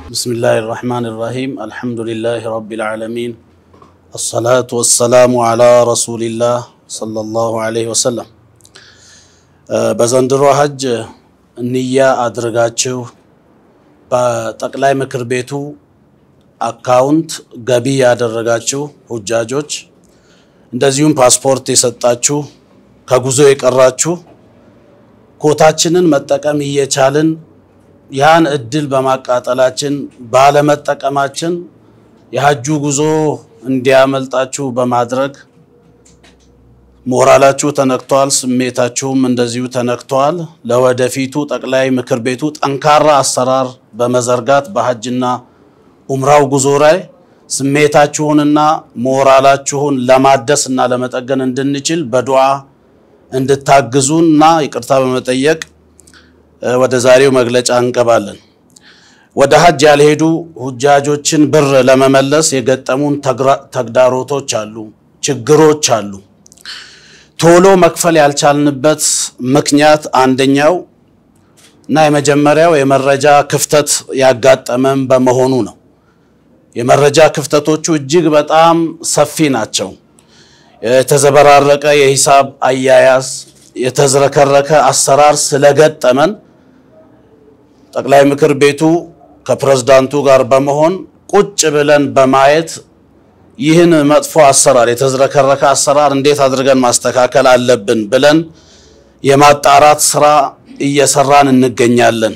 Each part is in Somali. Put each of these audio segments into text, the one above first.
بسم الله الرحمن الرحيم الحمد لله رب العالمين الصلاة والسلام على رسول الله صلى الله عليه وسلم بزندرو حج نية أدرغاتشو بتقلاي مكر بيتو أكاونت غبي أدرغاتشو حجاجوች እንደዚሁም ፓስፖርት የሰጣችሁ ከጉዞ የቀራችሁ ኮታችንን መጠቀም እየቻልን ያን እድል በማቃጠላችን ባለመጠቀማችን የሐጁ ጉዞ እንዲያመልጣችሁ በማድረግ ሞራላችሁ ተነክቷል ስሜታችሁም እንደዚሁ ተነክቷል ለወደፊቱ ጠቅላይ ምክር ቤቱ ጠንካራ አሰራር በመዘርጋት በሐጅና ኡምራው ጉዞ ላይ ስሜታችሁንና ሞራላችሁን ለማደስና ለመጠገን እንድንችል በዱዓ እንድታግዙና ይቅርታ በመጠየቅ ወደ ዛሬው መግለጫ እንቀባለን ወደ ሐጅ ያልሄዱ ሁጃጆችን ብር ለመመለስ የገጠሙን ተግዳሮቶች አሉ ችግሮች አሉ ቶሎ መክፈል ያልቻልንበት ምክንያት አንደኛው እና የመጀመሪያው የመረጃ ክፍተት ያጋጠመን በመሆኑ ነው የመረጃ ክፍተቶቹ እጅግ በጣም ሰፊ ናቸው የተዘበራረቀ የሂሳብ አያያዝ የተዝረከረከ አሰራር ስለገጠመን ጠቅላይ ምክር ቤቱ ከፕሬዝዳንቱ ጋር በመሆን ቁጭ ብለን በማየት ይህን መጥፎ አሰራር የተዝረከረከ አሰራር እንዴት አድርገን ማስተካከል አለብን ብለን የማጣራት ስራ እየሰራን እንገኛለን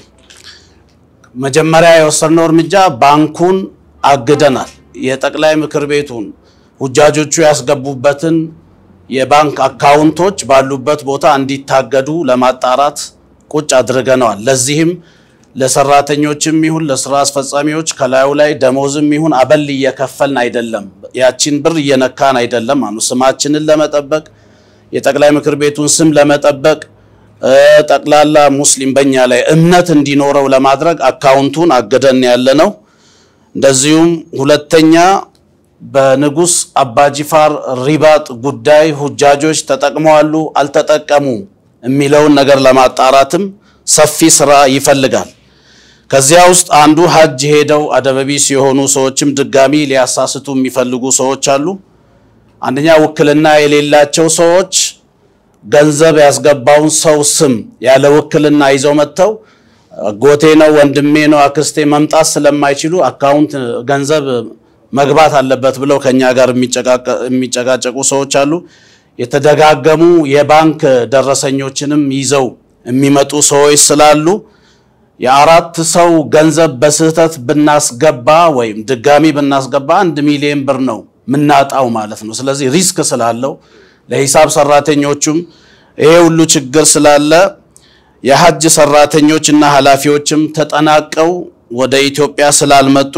መጀመሪያ የወሰነው እርምጃ ባንኩን አግደናል የጠቅላይ ምክር ቤቱን ሁጃጆቹ ያስገቡበትን የባንክ አካውንቶች ባሉበት ቦታ እንዲታገዱ ለማጣራት ቁጭ አድርገናል ለዚህም ለሰራተኞችም ይሁን ለስራ አስፈጻሚዎች ከላዩ ላይ ደሞዝም ይሁን አበል እየከፈልን አይደለም ያቺን ብር እየነካን አይደለም አኑ ስማችንን ለመጠበቅ የጠቅላይ ምክር ቤቱን ስም ለመጠበቅ ጠቅላላ ሙስሊም በእኛ ላይ እምነት እንዲኖረው ለማድረግ አካውንቱን አገደን ያለነው እንደዚሁም ሁለተኛ በንጉስ አባጂፋር ሪባጥ ጉዳይ ሁጃጆች ተጠቅመዋሉ አልተጠቀሙ የሚለውን ነገር ለማጣራትም ሰፊ ስራ ይፈልጋል ከዚያ ውስጥ አንዱ ሐጅ ሄደው አደበቢስ የሆኑ ሰዎችም ድጋሚ ሊያሳስቱ የሚፈልጉ ሰዎች አሉ አንደኛ ወክልና የሌላቸው ሰዎች ገንዘብ ያስገባውን ሰው ስም ያለ ወክልና ይዘው መተው ጎቴ ነው ወንድሜ ነው አክስቴ መምጣት ስለማይችሉ አካውንት ገንዘብ መግባት አለበት ብለው ከኛ ጋር የሚጨቃጨቁ ሰዎች አሉ የተደጋገሙ የባንክ ደረሰኞችንም ይዘው የሚመጡ ሰዎች ስላሉ የአራት ሰው ገንዘብ በስህተት ብናስገባ ወይም ድጋሚ ብናስገባ 1 ሚሊዮን ብር ነው ምናጣው ማለት ነው ስለዚህ ሪስክ ስላለው ለሂሳብ ሰራተኞቹም ይሄ ሁሉ ችግር ስላለ የሐጅ ሰራተኞችና ሐላፊዎችም ተጠናቀው ወደ ኢትዮጵያ ስላልመጡ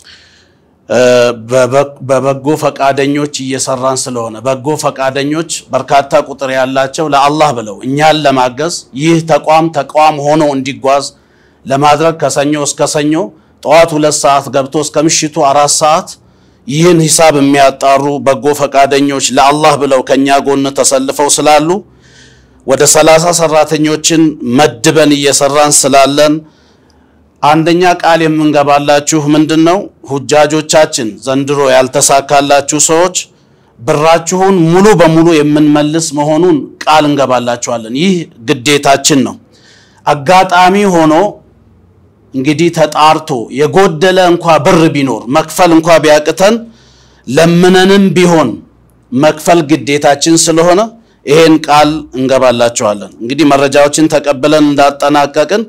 በበጎ ፈቃደኞች እየሰራን ስለሆነ በጎ ፈቃደኞች በርካታ ቁጥር ያላቸው ለአላህ ብለው እኛን ለማገዝ ይህ ተቋም ሆኖ እንዲጓዝ ለማድረግ ከሰኞ እስከ ሰኞ ጧት 2 ሰዓት ገብቶ እስከ ምሽቱ 4 ሰዓት ይህን ሂሳብ የሚያጣሩ በጎ ፈቃደኞች ለአላህ ብለው ከኛ ጎን ተሰልፈው ስላሉ ወደ 30 ሰራተኞችን መድበን እየሰራን ስላለን አንደኛ ቃል የምንገባላችሁ ምንድነው ሁጃጆቻችን ዘንድሮ ያልተሳካላችሁ ሰዎች ብራችሁን ሙሉ በሙሉ የምንመልስ መሆኑን ቃል እንገባላችኋለን ይህ ግዴታችን ነው አጋጣሚ ሆኖ እንግዲህ ተጣርቶ የጎደለ እንኳን ብር ቢኖር መክፈል እንኳን ቢያቅተን ለምነንም ቢሆን መክፈል ግዴታችን ስለሆነ ይሄን ቃል እንገባላችኋለን እንግዲህ መረጃዎችን ተቀበለን እንዳጠናቀቅን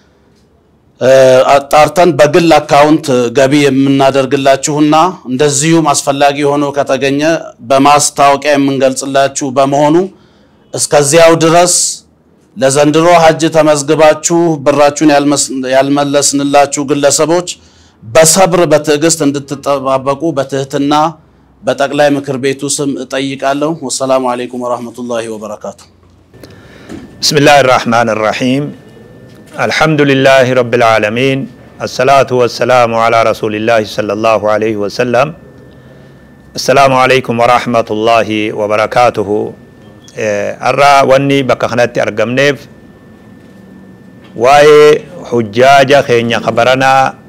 አጣርተን በግል አካውንት ገቢ የምናደርግላችሁና እንደዚሁም አስፈላጊ ሆኖ ከተገኘ በማስታወቂያ የምንገልጽላችሁ በመሆኑ እስከዚያው ድረስ ለዘንድሮ ሐጅ ተመዝግባችሁ ብራችሁን ያልመለስንላችሁ ግለሰቦች በሰብር በትዕግስት እንድትጠባበቁ በትህትና በጠቅላይ ምክር ቤቱ ስም እጠይቃለሁ ወሰላሙ አለይኩም ወራህመቱላሂ ወበረካቱ ቢስሚላሂር ረህማኒር ረሂም አልহামዱሊላሂ ረቢል ዓለሚን الصلاة والسلام على رسول الله صلى الله عليه وسلم السلام عليكم ورحمة الله وبركاته أرى واني بكخنات أرقمنيف واي حجاجة خينيا خبرنا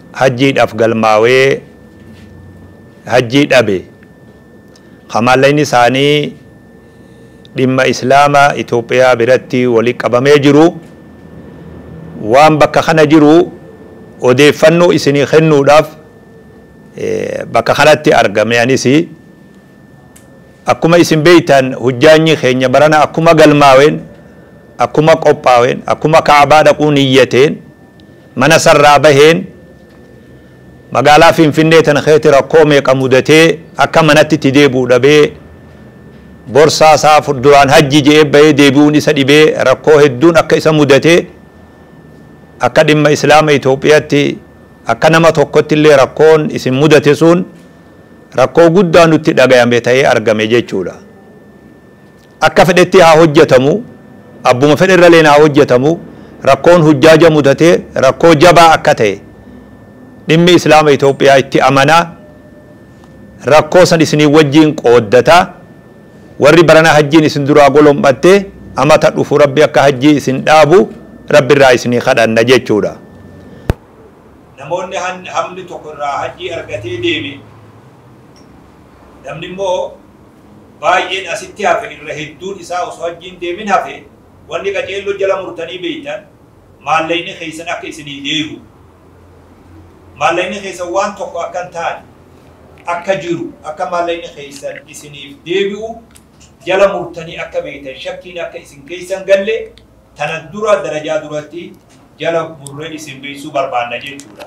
hajjii dhaf galmaawee hajjii dhabe kamallayni isaanii dhimma islaama Itoophiyaa biratti wali qabamee jiru waan bakka kana jiru odeeffannoo isinii kennuudhaaf bakka kanatti argame anisi akkuma isin beeytan hujjaanyi keenya barana akkuma galmaaween akkuma qophaaween akkuma kaabaa dhaquu niyyateen mana sarraa baheen magaalaa Finfinnee tan keetti rakkoo meeqa mudatee akka manatti itti deebi'uu dhabee borsaa isaa furduraan hajji jedhee bahee deebi'uun isa dhibee rakkoo hedduun akka isa mudatee akka dhimma islaama Itoophiyaatti akka nama tokkotti illee rakkoon isin mudate sun rakkoo guddaa nutti dhagayame ta'ee argame jechuudha. Akka fedhetti haa hojjetamu abbuma fedhe irra leen haa hojjetamu rakkoon hujjaaja mudatee rakkoo jabaa akka ta'e dhimmi islaama Itoophiyaa itti amanaa rakkoo san isinii wajjiin qooddata warri barana hajjiin isin duraa golombatte amata dhufu rabbi akka hajjii isin dhaabu rabbi irraa isinii kadhanna jechuudha. Namoonni hamni tokko irraa hajjii argatee deeme namni immoo baay'een asitti hafe irra hedduun isaa osoo hajjiin deemin hafe wanni qaceelloo jala murtanii beeytan maallayni keessan akka isinii deebi'u maallayni keessan waan tokko akka hin taane akka jiru akka maallayni keessan isiniif deebi'u jala murtanii akka beeytan shakkiin akka isin keessan galle tana dura darajaa duratti jala murree isin beeksuu barbaanna jechuudha.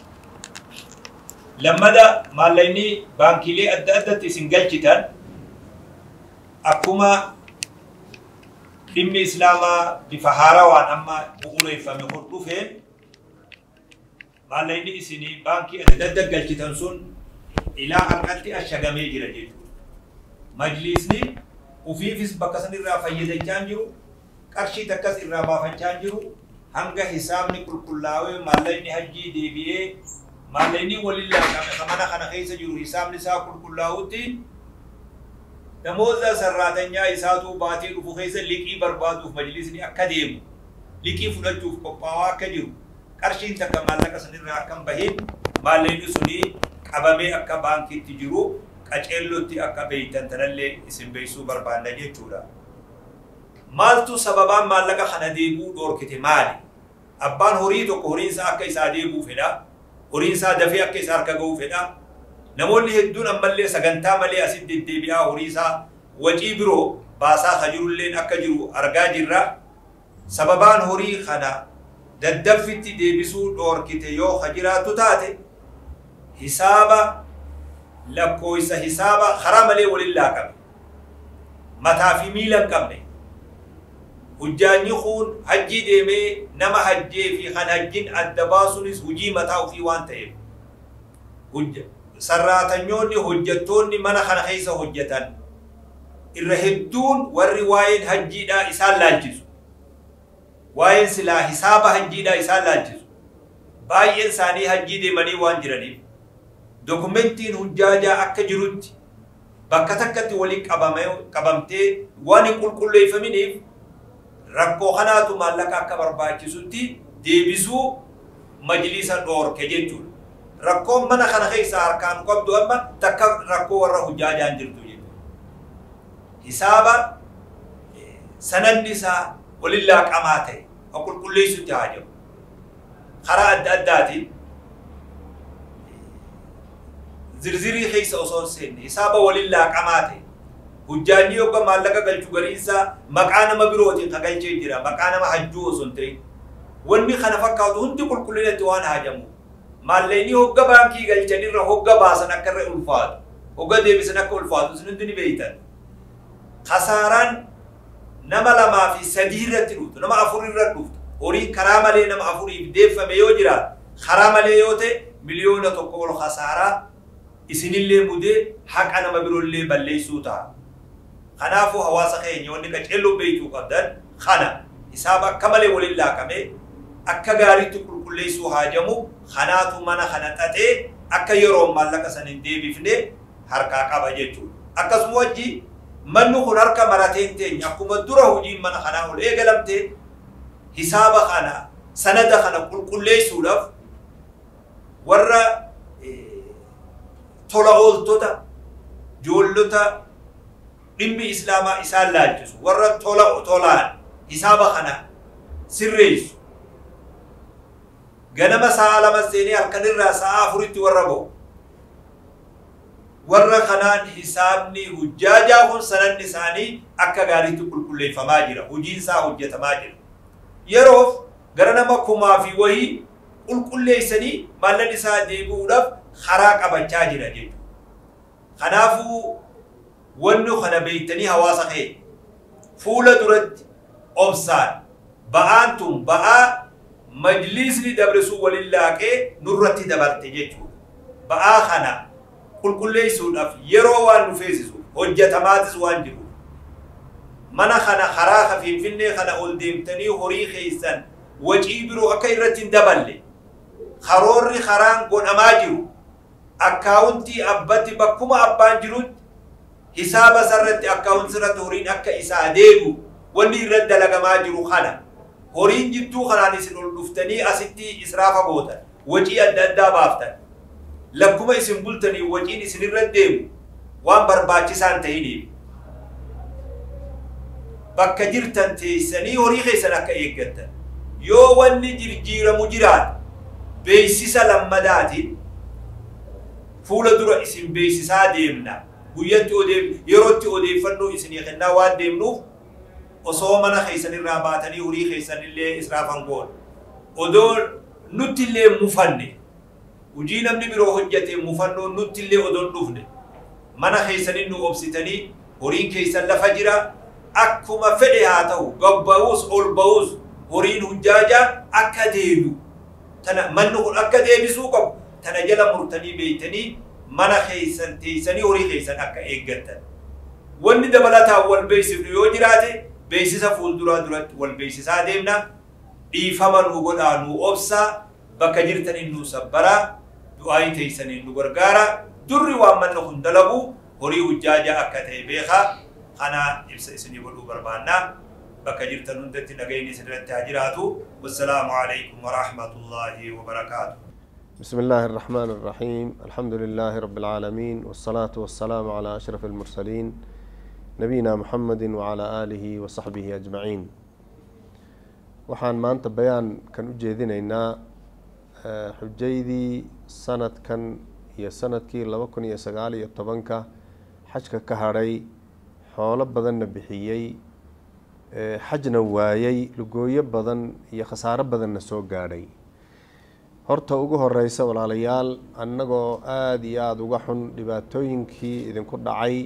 Lammada maallayni baankiilee adda addatti isin galchitan akkuma dhimmi islaamaa bifa haarawaan amma bu'uureeffame hordofeen maallayni isinii baankii adda adda galchitan sun ilaa harkatti ashagamee jira jechuudha. Majlisni ufiifis bakka san irraa fayyadachaa jiru qarshii takkas irraa baafachaa jiru hanga hisaabni qulqullaa'ee maallayni hajjii deebi'ee maallayni walillaa mana kana keessa jiru hisaabni isaa qulqullaa'utti namoota sarraatanyaa isaatu baatee dhufu keessa liqii barbaaduuf majlisni akka deemu liqii fudhachuuf qophaa'aa akka jiru qarshiin takka maallaqa sanirraa akka hin bahin maallayni suni qabamee akka baankiitti jiru qaceellotti akka beeytan tanallee isin beeksuu barbaanna jechuudha. Maaltu sababaan maallaqa kana deebuu dhoorkite maali? Abbaan horii tokko horiin isaa akka isaa deebuu fedha. Horiin isaa dafee akka isaa harka ga'uu fedha. Namoonni hedduun ammallee sagantaa malee asitti deddeebi'aa horii isaa wacii biroo baasaa ka jirulleen akka jiru argaa jirra. Sababaan horii kana daddaffitti deebisuu dhoorkite yoo ka jiraatu taate hisaaba lakkoofsa hisaaba karaa malee walillaa qabe. Mataa fi miila hin qabne. Hujjaanyi kun hajjii deemee nama hajjee fi kan hajjiin adda baasuunis hujii mataa ofii waan ta'eef. Sarraatanyoonni hojjettoonni mana kana keessa hojjetan irra hedduun warri waa'een hajjiidhaa isaan laalchisu. Waa'een silaa hisaaba hajjiidhaa isaan laalchisu. Baay'een isaanii hajjii deemanii waan jiraniif dokumentiin hujjaajaa akka jirutti bakka takkatti waliin qabamtee waan hin qulqulleeffaminiif rakkoo kanaatu maallaqa akka barbaachisutti deebisuu majlisa dhoorke jechuudha. Rakkoon mana kana keessa harkaan qabdu amma takka rakkoo warra hujjaajaan jirtu jechuudha. Hisaaba sanadni isaa walillaa qamaa ta'e qulqulleessutti haa jiru. Karaa adda addaatiin zirzirii keessa osoo hin seenne hisaaba walillaa qamaa ta'e hujjaanyi yookaan maallaqa galchu gariinsa maqaa nama birootiin ka galchee jira maqaa nama hajjuu osoo hin ta'in wanni kana fakkaatu hundi qulqullinatti waan hajamu maallayni hogga baankii galchanirra hogga baasan akka irra ulfaatu hogga deebisan akka ulfaatu isin hundi ni beeytan kasaaraan nama 2 fi 3 irratti dhuftu nama 4 irratti dhuftu horii karaa malee nama 4 deeffame yoo jira karaa malee yoo ta'e miliyoona 1 ol kasaaraa isinillee mudee haqa nama biroollee balleessuu ta'a. Kanaafuu hawaasa keenya wanni qaceelloo beekuu qabdan kana hisaaba akka malee waliin laaqame akka gaariitti qulqulleessuu haajamu kanaatu mana kana xaxee akka yeroo maallaqa san hin deebifne harkaa qaba jechuudha. Akkasuma wajji manni kun harka marateen teenya akkuma dura hojiin mana kanaa ol eegalamte hisaaba kana sanada kana qulqulleessuudhaaf warra tola ooltota joollota dhimmi islaamaa isaan laalchisu warra tolaan hisaaba kana sirreessu ganama sa'a lama seenee halkanirraa sa'a afuritti warra ba'u warra kanaan hisaabni hujjaajaa kun sananni isaanii akka gaariitti qulqulleeffamaa jira hojiin isaa hojjetamaa jira yeroof gara nama kumaa fi wahii qulqulleessanii maallan isaa deebi'uudhaaf karaa qabachaa jira jechuudha. Kanaafuu wanni kana beektanii hawaasa kee fuula duratti obsaan ba'aan tun ba'aa majlisni dabresuu waliin laaqee nurratti dabarte jechuudha. Ba'aa kana qulqulleessuudhaaf yeroo waan nu feesisu hojjetamaatis waan jiru. Mana kana karaa Finfinnee kana ol deemtanii horii keessan wacii biroo akka irratti hin daballe karoorri karaan godhamaa jiru akkaawuntii abbatti bakkuma abbaan jirutti hisaaba sarratti akkaawuntii irratti horiin akka isaa deebi'u wanni irratti dalagamaa jiru kana horiin jidduu kanaan isin ol dhuftanii asitti israafa gootan wacii adda addaa baaftan lakkuma isin bultanii waciin isin irratti deemu waan barbaachisaan ta'iniif bakka jirtan teessanii horii keessan akka eeggattan yoo wanni jirjiiramu jiraat beeksisa lammadaatiin fuula dura isin beeksisaa deemna guyyatti yerootti odeeffannoo isinii kennaa waan deemnuuf osoo mana keessan irraa baatanii horii keessan illee israafan goon odoo nutti illee mufanne hojii namni biroo hojjate mufannoo nutti illee odoon dhufne mana keessanii nu obsitanii horiin keessan lafa jira akkuma fedhe haa ta'u gabba'uus ol ba'uus horiin hujjaajaa akka deebi'u tana manni kun akka deebisuu qabu tana jala murtanii beeytanii mana keessan teessanii horii keessan akka eeggattan wanni dabalataan wal beeksifnu yoo jiraate beeksisa fuulduraa duratti wal beeksisaa deemna dhiifama nu godhaa nu obsaa bakka jirtaniin nu sabbaraa du'aayii teessaniin nu gargaara durri waan manni kun dalagu horii hujjaajaa akka ta'e beekaa kana ibsa isinii godhuu barbaannaa bakka jirtan hundatti nagayni isinirratti haa jiraatu wassalaamu alaykum warahmatullaahi wabarakaatuh. بسم الله الرحمن الرحيم الحمد لله رب العالمين والصلاة والسلام على أشرف المرسلين نبينا محمد وعلى آله وصحبه أجمعين وحان ما أنت بيان كان أجيذنا حجيدي سنة كان هي سنة كي لوكن يسقالي الطبنكة حجك كهري حول بدن بحيي حجنا وايي لقوية بدن هي خسارة بدن نسوق قاري horta ugu horeysa walaalayaal annagoo aad iyo aad uga xun dhibaatooyinkii idinku dhacay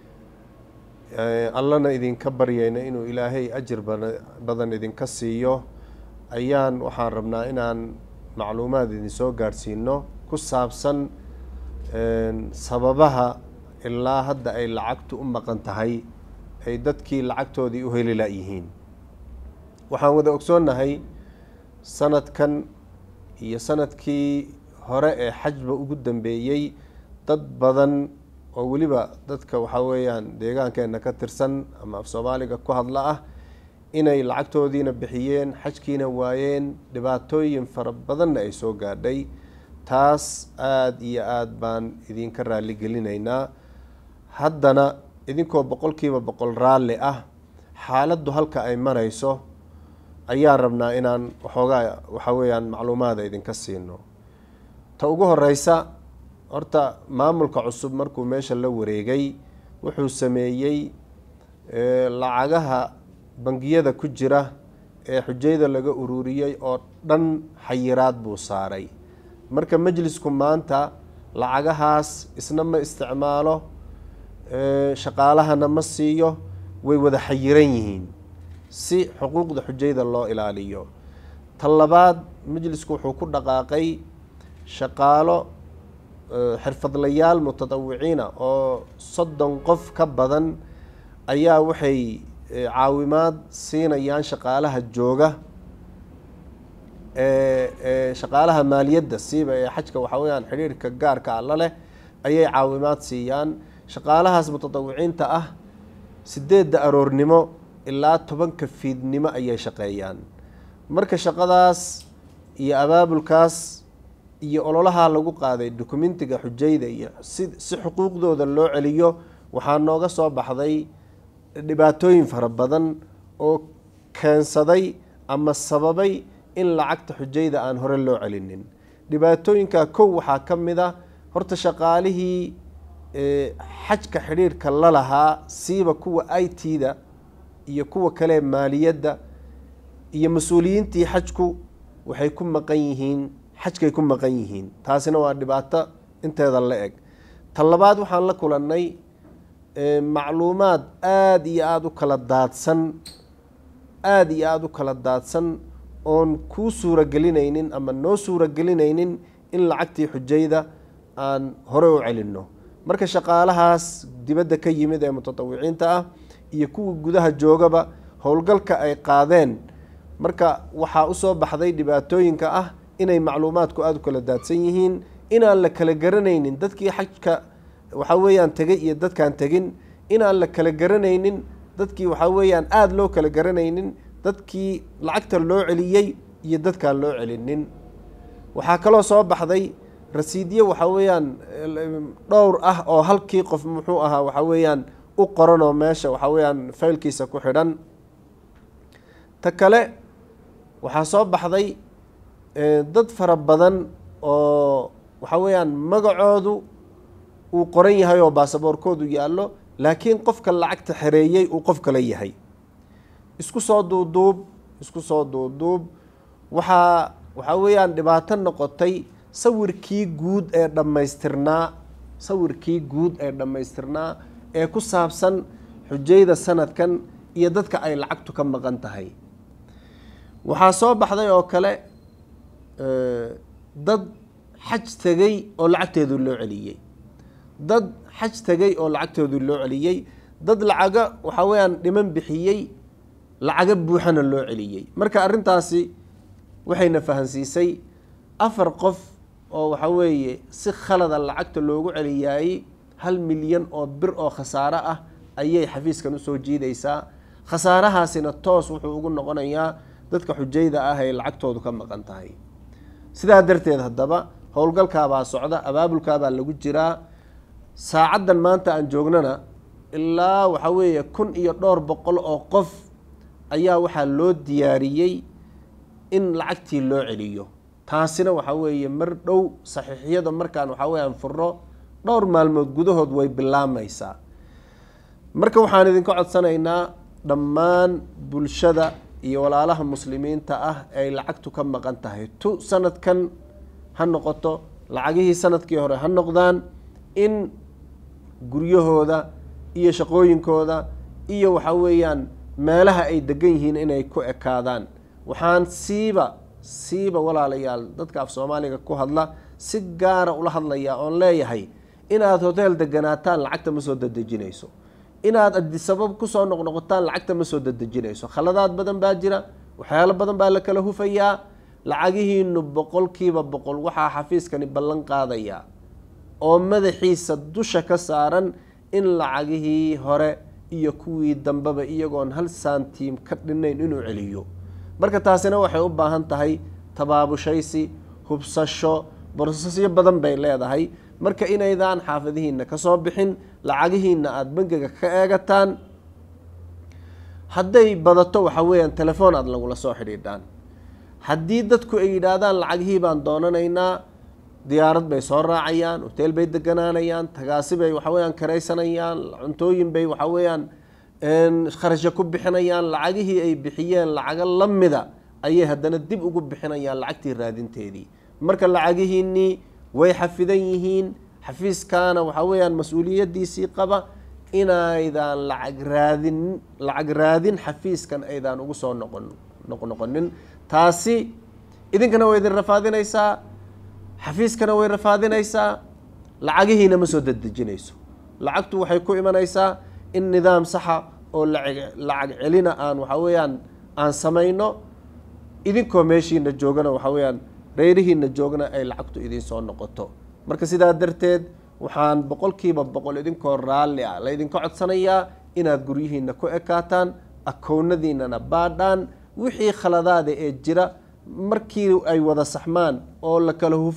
allana idinka baryayna inuu ilaahay ajir badan idinka siiyo ayaan waxaan rabnaa inaan macluumaad idin soo gaarsiino ku saabsan sababaha ilaa hadda ay lacagtu u maqan tahay ay dadkii lacagtoodii u heli laayihiin waxaan wada ogsoonnahay sanadkan iyo sanadkii hore ee xajba ugu dambeeyay dad badan oo waliba dadka waxa weeyaan deegaankeena ka tirsan ama af Soomaaliga ku hadla ah inay lacagtoodiina bixiyeen xajkiina waayeen dhibaatooyin fara badan ay soo gaadhay taas aad iyo aad baan idinka raali gelinaynaa haddana idinkoo boqolkiiba boqol raali ah xaaladdu halka ay marayso ayaan rabnaa inaan waxoogaa waxa weeyaan macluumaad idinka siino ta ugu horeysa horta maamulka cusub markuu meesha la wareegay wuxuu sameeyay lacagaha bangiyada ku jira ee xujayda laga ururiyay oo dhan xayiraad buu saaray marka majlisku maanta lacagahaas isna ma isticmaalo shaqaalahana ma siiyo way wada xayiran yihiin si xuquuqda xujayda loo ilaaliyo talabaad majlisku wuxuu ku dhaqaaqay shaqaalo xirfadlayaal mutadawiciina oo 30 qof ka badan ayaa waxay caawimaad siinayaan shaqaalaha jooga shaqaalaha maaliyadda siiba ee xajka waxa weeyaan xiriirka gaarka alla leh ayay caawimaad siiyaan shaqaalahaas mutadawiciinta ah 8 aroornimo ilaa 10 fiidnimo ayay shaqeeyaan marka shaqadaas iyo abaabulkaas iyo ololaha lagu qaaday dokumentiga xujayda iyo si xuquuqdooda loo celiyo waxaa nooga soo baxday dhibaatooyin fara badan oo keensaday ama sababay in lacagta xujayda aan hore loo celinin dhibaatooyinka kow waxaa ka mid ah horta shaqaalihii xajka xidhiirka la lahaa siiba kuwa IT-da iyo kuwa kale maaliyadda iyo mas-uuliyiintii xajku waxay ku maqan yihiin xajkay ku maqan yihiin taasina waa dhibaato inteeda la eg tan labaad waxaan la kulannay macluumaad aada iyo aada u kala daadsan oon kuu suuragelinaynin ama noo suuragelinaynin in lacagtii xujayda aan hore u celinno marka shaqaalahaas dibadda ka yimid ee mutatawiciinta ah iyo kuwa gudaha joogaba howlgalka ay qaadeen marka waxaa usoo baxday dhibaatooyinka ah inay macluumaadku aada u kala daadsan yihiin inaan la kala garanaynin dadkii xajka waxaa weeyaan tegay iyo dadkaan tegin inaan la kala garanaynin dadkii waxaa weeyaan aada loo kala garanaynin dadkii lacagta loo celiyey iyo dadkaan loo celinin waxaa kaloo soo baxday rasiidyo waxaa weeyaan dhowr ah oo halkii qof muxuu ahaa waxaa weeyaan u qoran oo meesha waxaa weeyaan faylkiisa ku xidhan ta kale waxaa soo baxday dad fara badan oo waxaa weeyaan magacoodu uu qoran yahay oo baasaboorkoodu yaallo laakiin qofka lacagta xereeyey uu qof kale yahay isku soo duuduub waxaa weeyaan dhibaato noqotay sawirkii guud ee dhammaystirnaa ee ku saabsan xujayda sanadkan iyo dadka ay lacagtu ka maqan tahay waxaa soo baxday oo kale dad xaj tegay oo lacagteedu loo celiyey dad lacaga waxaa weeyaan dhiman bixiyey lacaga buuxana loo celiyey marka arrintaasi waxayna fahansiisay 4 qof oo waxaa weeye si khalada lacagta loogu celiyaayey 1 milyan oo bir oo khasaaro ah ayay xafiiskan usoo jiidaysaa khasaarahaasina toos wuxuu ugu noqonayaa dadka xujayda ah ee lacagtoodu ka maqan tahay sidaa darteed haddaba howlgalkaabaa socda abaabulkaabaa lagu jiraa saacaddan maanta aan joognana ilaa waxaa weeye 1,000 iyo dhowr boqol oo qof ayaa waxaa loo diyaariyey in lacagtii loo celiyo taasina waxaa weeye mar dhow saxiixiyada markaan waxaa weeyaan furro dhowr maalmood gudahood way bilaamaysaa marka waxaan idinka codsanaynaa dhammaan bulshada iyo walaalaha muslimiinta ah ay lacagtu ka maqan tahay sanadkan ha noqoto lacagihii sanadkii hore ha noqdaan in guryahooda iyo shaqooyinkooda iyo waxaa weeyaan meelaha ay degan yihiin inay ku ekaadaan waxaan siiba walaalayaal dadka af Soomaaliga ku hadla si gaara ula hadlayaa oon leeyahay inaad hotel deganaataan lacagta ma soo dadejinayso inaad sabab ku soo noqnoqotaan lacagta ma soo dadejinayso khaladaad badan baa jira waxyaalo badan baa la kala hufayaa lacagihiinu 100% waxaa xafiiskani ballan qaadaya oo madaxiisa dusha ka saaran in lacagihii hore iyo kuwii dambaba iyagoon 1 santiim ka dhinayn inuu celiyo marka taasina waxay u baahan tahay tabaabushaysi hubsasho borsasyo badan bay leedahay marka inaydaan xaafadihiina ka soo bixin lacagihiina aad bangiga ka eegataan hadday badato waxa weeyaan telefoon aad lagula soo xidhiidhaan haddii dadku ay yidhaahdaan lacagihii baan doonanaynaa diyaarad bay soo raacayaan hotel bay deganaanayaan tagaasi bay waxa weeyaan karaysanayaan cuntooyin bay waxa weeyaan kharashyo ku bixinayaan lacagihii ay bixiyeen lacaga la mida ayay haddana dib ugu bixinayaan lacagtii raadinteedii marka lacagihiinii way xafidan yihiin xafiiskaana waxaa weeyaan mas-uuliyadiisii qaba inaydaan lacag raadin xafiiskan aydaan ugu soo noqonin taasi idinkana way idin rafaadinaysaa xafiiskana way rafaadinaysaa lacagihiina ma soo dadejinayso lacagtu waxay ku imanaysaa in nidaam saxa oo lacag celina aan waxaa weeyaan aan samayno idinkoo meeshiina joogana waxaa weeyaan reerihiina joogna ay lacagtu idin soo noqoto marka sidaa darteed waxaan 100% idinkoo raalli ah la idinka codsanayaa inaad guryihiina ku ekaataan akoonadiinana baadhaan wixii khaladaada ee jira markii ay wada saxmaan oo la kala hufo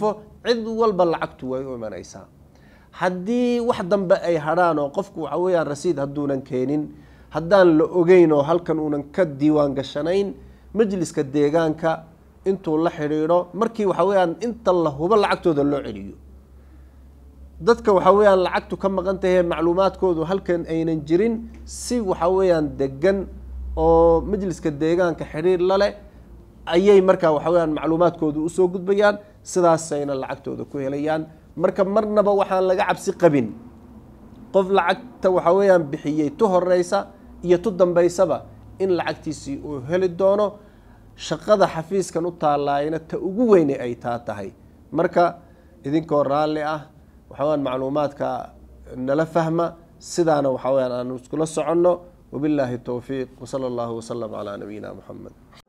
cid walba lacagtu way u imanaysaa haddii wax dambe ay hadhaan oo qofku waxa weeyaan rasiid hadduunan keenin haddaan la ogeyn oo halkan uunan ka diiwaan gashanayn majliska deegaanka intuu la xidhiidho markii waxa weeyaan inta la hubo lacagtooda loo celiyo dadka waxa weeyaan lacagtu ka maqan tahay macluumaadkoodu halkan aynan jirin si waxa weeyaan degan oo majliska deegaanka xiriir la leh ayay markaa waxa weeyaan macluumaadkoodu u soo gudbayaan sidaasayna lacagtooda ku helayaan marka marnaba waxaan laga cabsi qabin qof lacagta waxa weeyaan bixiyay tu horeysa iyo tu dambaysaba in lacagtiisii uu heli doono shaqada xafiiskan u taalaayna ta ugu weyn ay tahay marka idinkoo raalli ah waxa weeyaan macluumaadka nala fahma sidaana waxa weeyaan aan iskula soconno وبالله التوفيق وصلى الله وسلم على نبينا محمد